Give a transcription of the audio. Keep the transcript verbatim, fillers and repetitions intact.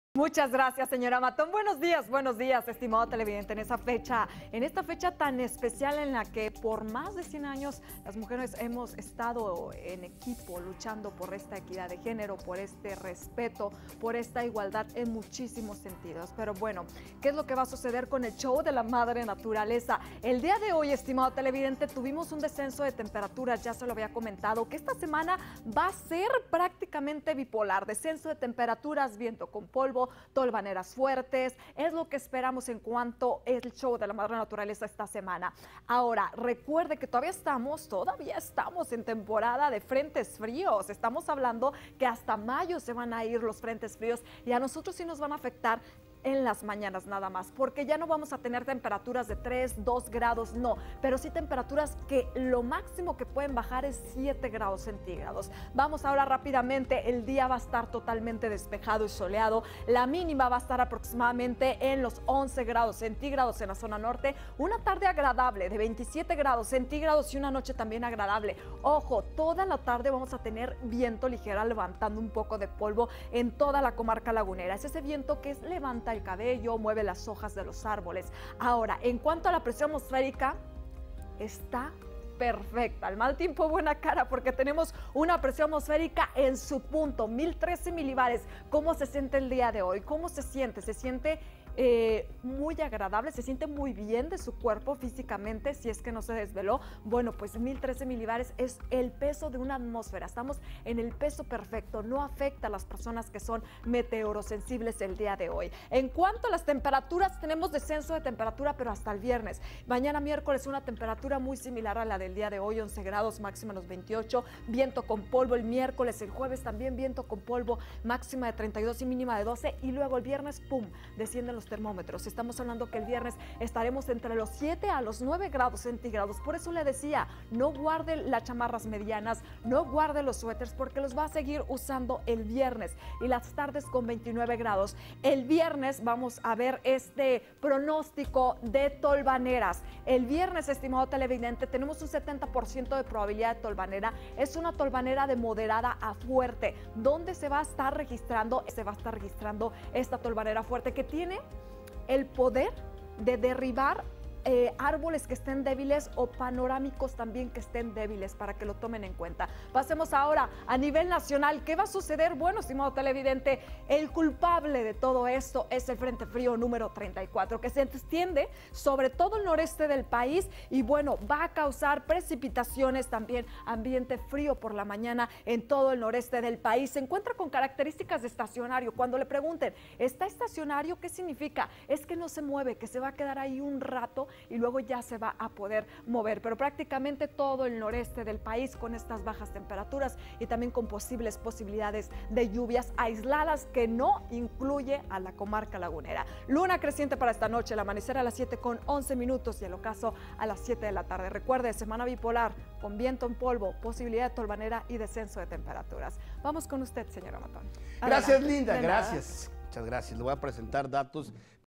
Muchas gracias, señora Matón. Buenos días, buenos días, estimado televidente. En esa fecha, en esta fecha tan especial en la que por más de cien años las mujeres hemos estado en equipo luchando por esta equidad de género, por este respeto, por esta igualdad en muchísimos sentidos. Pero bueno, ¿qué es lo que va a suceder con el show de la madre naturaleza? El día de hoy, estimado televidente, tuvimos un descenso de temperaturas, ya se lo había comentado, que esta semana va a ser prácticamente bipolar. Descenso de temperaturas, viento con polvo, tolvaneras fuertes, es lo que esperamos en cuanto el show de la madre naturaleza esta semana. Ahora, recuerde que todavía estamos, todavía estamos en temporada de frentes fríos, estamos hablando que hasta mayo se van a ir los frentes fríos y a nosotros sí nos van a afectar en las mañanas nada más, porque ya no vamos a tener temperaturas de tres, dos grados, no, pero sí temperaturas que lo máximo que pueden bajar es siete grados centígrados. Vamos ahora rápidamente, el día va a estar totalmente despejado y soleado, la mínima va a estar aproximadamente en los once grados centígrados en la zona norte, una tarde agradable de veintisiete grados centígrados y una noche también agradable. Ojo, toda la tarde vamos a tener viento ligero levantando un poco de polvo en toda la comarca lagunera, es ese viento que es levanta el cabello, mueve las hojas de los árboles. Ahora, en cuanto a la presión atmosférica, está perfecta. El mal tiempo, buena cara, porque tenemos una presión atmosférica en su punto, mil trece milibares. ¿Cómo se siente el día de hoy? ¿Cómo se siente? Se siente Eh, muy agradable, se siente muy bien de su cuerpo físicamente, si es que no se desveló. Bueno, pues mil trece milibares es el peso de una atmósfera, estamos en el peso perfecto, no afecta a las personas que son meteorosensibles el día de hoy. En cuanto a las temperaturas, tenemos descenso de temperatura, pero hasta el viernes. Mañana miércoles una temperatura muy similar a la del día de hoy, once grados, máxima los veintiocho, viento con polvo el miércoles, el jueves también viento con polvo, máxima de treinta y dos y mínima de doce, y luego el viernes, pum, descienden los termómetros. Estamos hablando que el viernes estaremos entre los siete a los nueve grados centígrados. Por eso le decía, no guarde las chamarras medianas, no guarde los suéteres, porque los va a seguir usando el viernes. Y las tardes con veintinueve grados. El viernes vamos a ver este pronóstico de tolvaneras. El viernes, estimado televidente, tenemos un setenta por ciento de probabilidad de tolvanera. Es una tolvanera de moderada a fuerte. ¿Dónde se va a estar registrando? Se va a estar registrando esta tolvanera fuerte que tiene el poder de derribar Eh, árboles que estén débiles o panorámicos también que estén débiles, para que lo tomen en cuenta. Pasemos ahora a nivel nacional. ¿Qué va a suceder? Bueno, estimado televidente, el culpable de todo esto es el Frente Frío número treinta y cuatro, que se extiende sobre todo el noreste del país y bueno, va a causar precipitaciones, también ambiente frío por la mañana en todo el noreste del país. Se encuentra con características de estacionario. Cuando le pregunten, ¿está estacionario? ¿Qué significa? Es que no se mueve, que se va a quedar ahí un rato y luego ya se va a poder mover, pero prácticamente todo el noreste del país con estas bajas temperaturas y también con posibles posibilidades de lluvias aisladas que no incluye a la comarca lagunera. Luna creciente para esta noche, el amanecer a las siete con once minutos y el ocaso a las siete de la tarde. Recuerde, semana bipolar con viento en polvo, posibilidad de tolvanera y descenso de temperaturas. Vamos con usted, señora Matón. Gracias, Adelante. Linda, De gracias. Nada. Muchas gracias. Le voy a presentar datos